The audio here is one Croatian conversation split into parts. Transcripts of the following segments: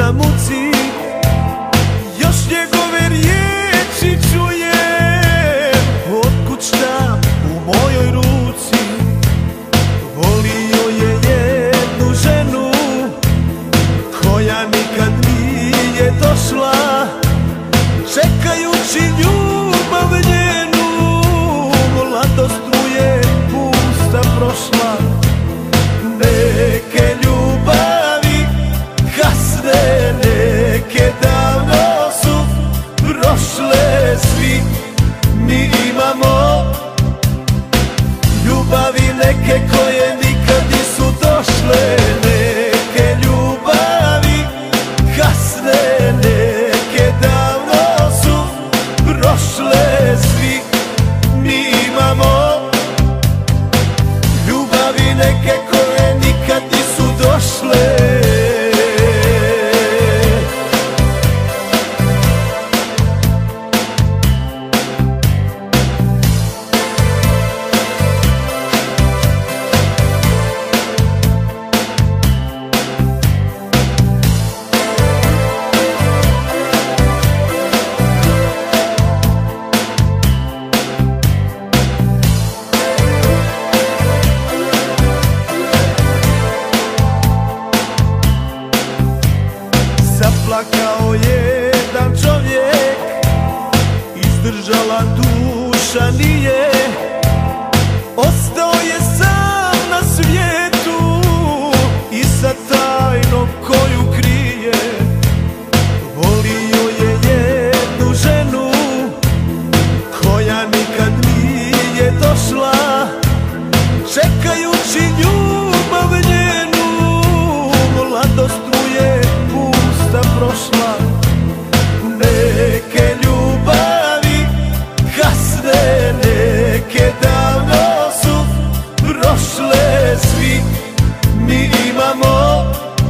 na muci, još njegove riječi čujem. Otkud šta u mojoj ruci, volio je jednu ženu koja nikad nije došla, čekajući ljubav njenu. Mladost mu je pusta prošla, neke ljubavi kasne, neke davno su prošle. Svi mi imamo ljubavi neke koje nikad nisu došle, neke ljubavi kasne, neke davno su prošle. Svi mi imamo ljubavi neke koje nikad nisu došle. Zaplakao jedan čovjek, izdržala duša nije, ostao je sam na svijetu i sa tajnom koju krije. Volio je jednu ženu koja nikad nije došla, čekajući ljubav njenu. Mladost mu je pusta prošla, neke ljubavi kasne, neke davno su prošle. Svi mi imamo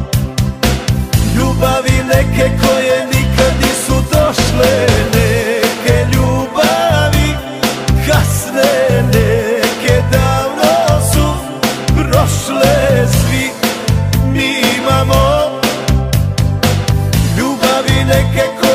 ljubavi neke koje nikad nisu došle, neke ljubavi kasne, neke davno su prošle. Svi mi imamo ljubavi neke koje